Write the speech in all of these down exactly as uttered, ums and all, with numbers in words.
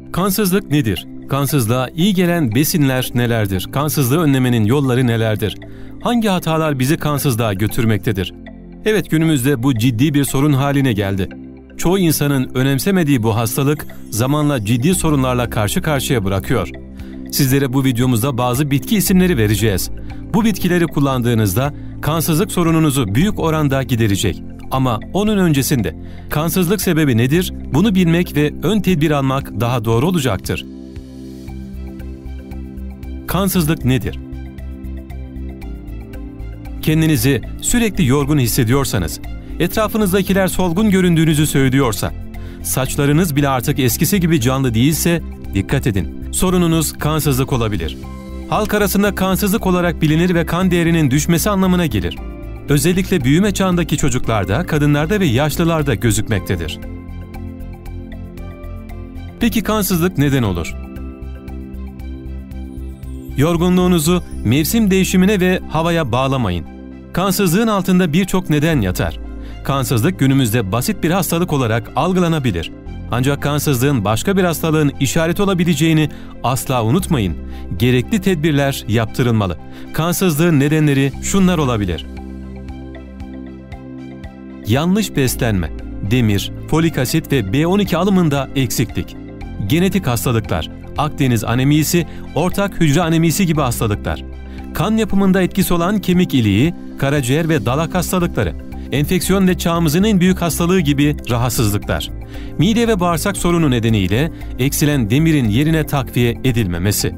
Kansızlık nedir? Kansızlığa iyi gelen besinler nelerdir? Kansızlığı önlemenin yolları nelerdir? Hangi hatalar bizi kansızlığa götürmektedir? Evet, günümüzde bu ciddi bir sorun haline geldi. Çoğu insanın önemsemediği bu hastalık zamanla ciddi sorunlarla karşı karşıya bırakıyor. Sizlere bu videomuzda bazı bitki isimleri vereceğiz. Bu bitkileri kullandığınızda kansızlık sorununuzu büyük oranda giderecek. Ama onun öncesinde kansızlık sebebi nedir? Bunu bilmek ve ön tedbir almak daha doğru olacaktır. Kansızlık nedir? Kendinizi sürekli yorgun hissediyorsanız, etrafınızdakiler solgun göründüğünüzü söylüyorsa, saçlarınız bile artık eskisi gibi canlı değilse dikkat edin. Sorununuz kansızlık olabilir. Halk arasında kansızlık olarak bilinir ve kan değerinin düşmesi anlamına gelir. Özellikle büyüme çağındaki çocuklarda, kadınlarda ve yaşlılarda gözükmektedir. Peki kansızlık neden olur? Yorgunluğunuzu mevsim değişimine ve havaya bağlamayın. Kansızlığın altında birçok neden yatar. Kansızlık günümüzde basit bir hastalık olarak algılanabilir. Ancak kansızlığın başka bir hastalığın işareti olabileceğini asla unutmayın. Gerekli tedbirler yaptırılmalı. Kansızlığın nedenleri şunlar olabilir. Yanlış beslenme, demir, folik asit ve B on iki alımında eksiklik. Genetik hastalıklar, Akdeniz anemisi, ortak hücre anemisi gibi hastalıklar. Kan yapımında etkisi olan kemik iliği, karaciğer ve dalak hastalıkları. Enfeksiyon ve çağımızın en büyük hastalığı gibi rahatsızlıklar. Mide ve bağırsak sorunu nedeniyle eksilen demirin yerine takviye edilmemesi.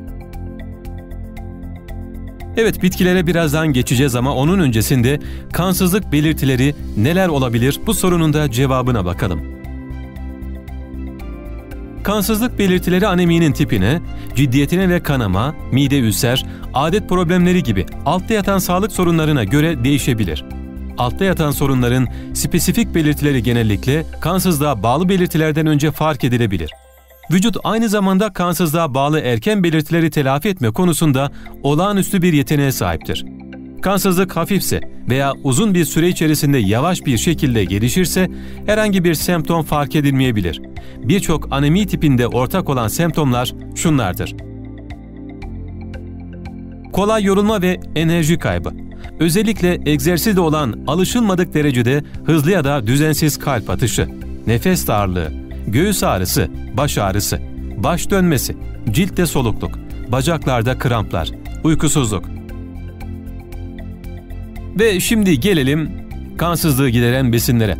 Evet, bitkilere birazdan geçeceğiz ama onun öncesinde kansızlık belirtileri neler olabilir? Bu sorunun da cevabına bakalım. Kansızlık belirtileri aneminin tipine, ciddiyetine ve kanama, mide ülser, adet problemleri gibi altta yatan sağlık sorunlarına göre değişebilir. Altta yatan sorunların spesifik belirtileri genellikle kansızlığa bağlı belirtilerden önce fark edilebilir. Vücut aynı zamanda kansızlığa bağlı erken belirtileri telafi etme konusunda olağanüstü bir yeteneğe sahiptir. Kansızlık hafifse veya uzun bir süre içerisinde yavaş bir şekilde gelişirse herhangi bir semptom fark edilmeyebilir. Birçok anemi tipinde ortak olan semptomlar şunlardır. Kolay yorulma ve enerji kaybı. Özellikle egzersizde olan alışılmadık derecede hızlı ya da düzensiz kalp atışı, nefes darlığı, göğüs ağrısı, baş ağrısı, baş dönmesi, ciltte solukluk, bacaklarda kramplar, uykusuzluk. Ve şimdi gelelim kansızlığı gideren besinlere.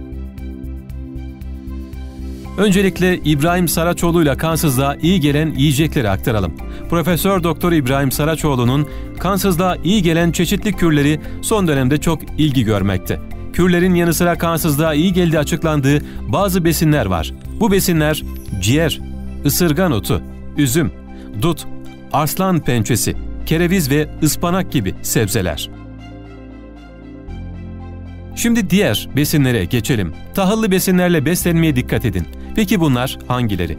Öncelikle İbrahim Saraçoğlu ile kansızlığa iyi gelen yiyecekleri aktaralım. Profesör Doktor İbrahim Saraçoğlu'nun kansızlığa iyi gelen çeşitli kürleri son dönemde çok ilgi görmekte. Kürlerin yanı sıra kansızlığa iyi geldiği açıklandığı bazı besinler var. Bu besinler ciğer, ısırgan otu, üzüm, dut, arslan pençesi, kereviz ve ıspanak gibi sebzeler. Şimdi diğer besinlere geçelim. Tahıllı besinlerle beslenmeye dikkat edin. Peki bunlar hangileri?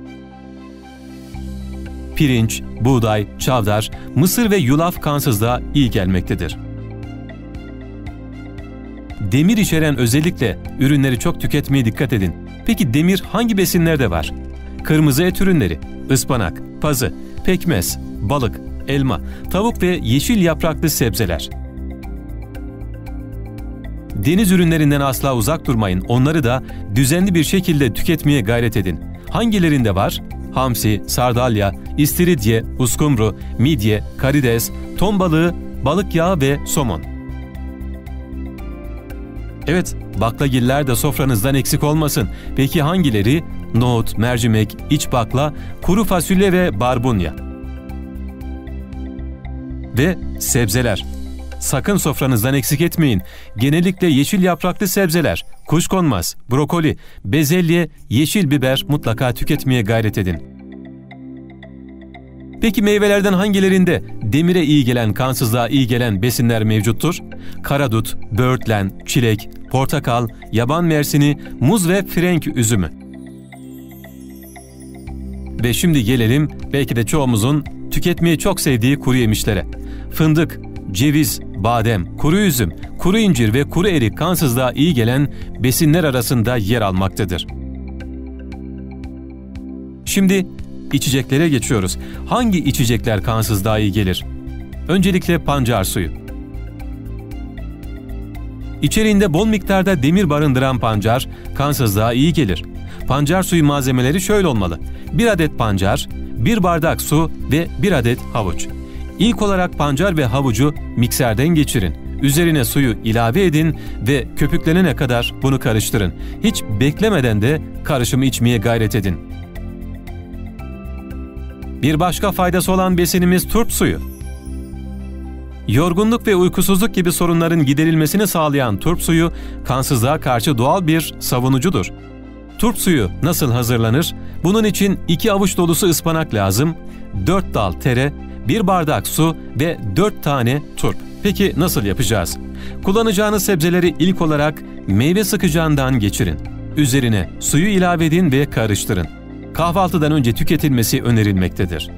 Pirinç, buğday, çavdar, mısır ve yulaf kansızlığa iyi gelmektedir. Demir içeren özellikle ürünleri çok tüketmeye dikkat edin. Peki demir hangi besinlerde var? Kırmızı et ürünleri, ıspanak, pazı, pekmez, balık, elma, tavuk ve yeşil yapraklı sebzeler. Deniz ürünlerinden asla uzak durmayın. Onları da düzenli bir şekilde tüketmeye gayret edin. Hangilerinde var? Hamsi, sardalya, istiridye, uskumru, midye, karides, ton balığı, balık yağı ve somon. Evet, baklagiller de sofranızdan eksik olmasın. Peki hangileri? Nohut, mercimek, iç bakla, kuru fasulye ve barbunya. Ve sebzeler. Sakın sofranızdan eksik etmeyin. Genellikle yeşil yapraklı sebzeler, kuşkonmaz, brokoli, bezelye, yeşil biber mutlaka tüketmeye gayret edin. Peki meyvelerden hangilerinde demire iyi gelen, kansızlığa iyi gelen besinler mevcuttur? Karadut, böğürtlen, çilek, portakal, yaban mersini, muz ve frenk üzümü. Ve şimdi gelelim belki de çoğumuzun tüketmeyi çok sevdiği kuru yemişlere. Fındık, ceviz, badem, kuru üzüm, kuru incir ve kuru erik kansızlığa iyi gelen besinler arasında yer almaktadır. Şimdi içeceklere geçiyoruz. Hangi içecekler kansızlığa iyi gelir? Öncelikle pancar suyu. İçeriğinde bol miktarda demir barındıran pancar, kansızlığa iyi gelir. Pancar suyu malzemeleri şöyle olmalı: bir adet pancar, bir bardak su ve bir adet havuç. İlk olarak pancar ve havucu mikserden geçirin. Üzerine suyu ilave edin ve köpüklenene kadar bunu karıştırın. Hiç beklemeden de karışımı içmeye gayret edin. Bir başka faydası olan besinimiz turp suyu. Yorgunluk ve uykusuzluk gibi sorunların giderilmesini sağlayan turp suyu, kansızlığa karşı doğal bir savunucudur. Turp suyu nasıl hazırlanır? Bunun için iki avuç dolusu ıspanak lazım, dört dal tere, bir bardak su ve dört tane turp. Peki nasıl yapacağız? Kullanacağınız sebzeleri ilk olarak meyve sıkacağından geçirin. Üzerine suyu ilave edin ve karıştırın. Kahvaltıdan önce tüketilmesi önerilmektedir.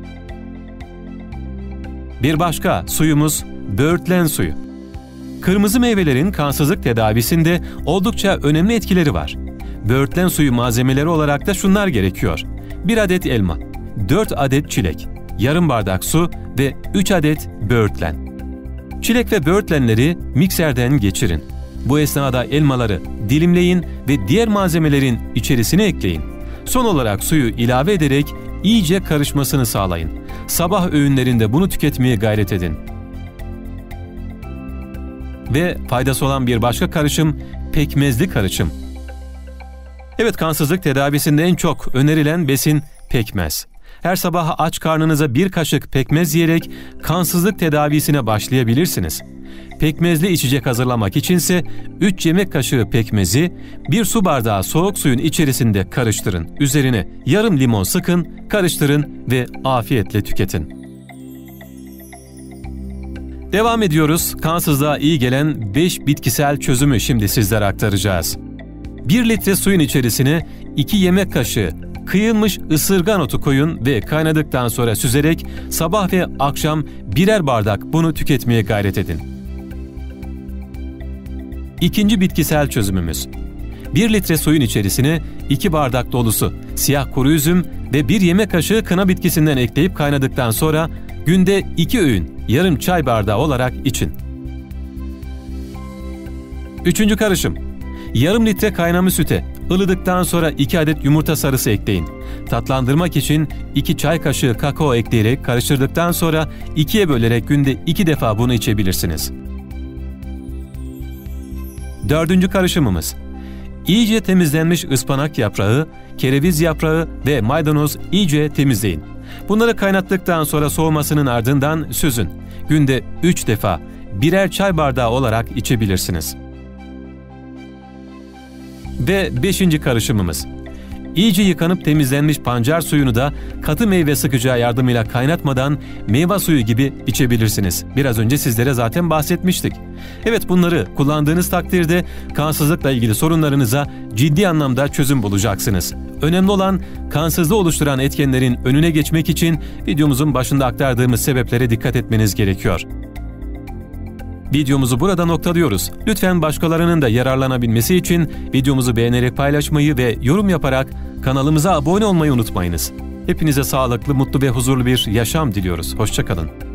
Bir başka suyumuz böğürtlen suyu. Kırmızı meyvelerin kansızlık tedavisinde oldukça önemli etkileri var. Böğürtlen suyu malzemeleri olarak da şunlar gerekiyor: bir adet elma, dört adet çilek, yarım bardak su ve üç adet böğürtlen. Çilek ve böğürtlenleri mikserden geçirin. Bu esnada elmaları dilimleyin ve diğer malzemelerin içerisine ekleyin. Son olarak suyu ilave ederek iyice karışmasını sağlayın. Sabah öğünlerinde bunu tüketmeye gayret edin. Ve faydası olan bir başka karışım pekmezli karışım. Evet, kansızlık tedavisinde en çok önerilen besin pekmez. Her sabah aç karnınıza bir kaşık pekmez yiyerek kansızlık tedavisine başlayabilirsiniz. Pekmezli içecek hazırlamak içinse üç yemek kaşığı pekmezi bir su bardağı soğuk suyun içerisinde karıştırın. Üzerine yarım limon sıkın, karıştırın ve afiyetle tüketin. Devam ediyoruz. Kansızlığa iyi gelen beş bitkisel çözümü şimdi sizlere aktaracağız. bir litre suyun içerisine iki yemek kaşığı kıyılmış ısırgan otu koyun ve kaynadıktan sonra süzerek sabah ve akşam birer bardak bunu tüketmeye gayret edin. İkinci bitkisel çözümümüz. bir litre suyun içerisine iki bardak dolusu siyah kuru üzüm ve bir yemek kaşığı kına bitkisinden ekleyip kaynadıktan sonra günde iki öğün yarım çay bardağı olarak için. Üçüncü karışım. Yarım litre kaynamış süte ılıdıktan sonra iki adet yumurta sarısı ekleyin. Tatlandırmak için iki çay kaşığı kakao ekleyerek karıştırdıktan sonra ikiye bölerek günde iki defa bunu içebilirsiniz. Dördüncü karışımımız. İyice temizlenmiş ıspanak yaprağı, kereviz yaprağı ve maydanoz iyice temizleyin. Bunları kaynattıktan sonra soğumasının ardından süzün. Günde üç defa birer çay bardağı olarak içebilirsiniz. Ve beşinci karışımımız. İyice yıkanıp temizlenmiş pancar suyunu da katı meyve sıkacağı yardımıyla kaynatmadan meyve suyu gibi içebilirsiniz. Biraz önce sizlere zaten bahsetmiştik. Evet, bunları kullandığınız takdirde kansızlıkla ilgili sorunlarınıza ciddi anlamda çözüm bulacaksınız. Önemli olan kansızlığı oluşturan etkenlerin önüne geçmek için videomuzun başında aktardığımız sebeplere dikkat etmeniz gerekiyor. Videomuzu burada noktalıyoruz. Lütfen başkalarının da yararlanabilmesi için videomuzu beğenerek paylaşmayı ve yorum yaparak kanalımıza abone olmayı unutmayınız. Hepinize sağlıklı, mutlu ve huzurlu bir yaşam diliyoruz. Hoşça kalın.